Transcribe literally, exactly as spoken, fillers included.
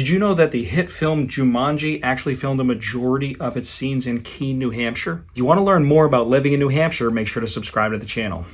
Did you know that the hit film Jumanji actually filmed a majority of its scenes in Keene, New Hampshire? If you want to learn more about living in New Hampshire, make sure to subscribe to the channel.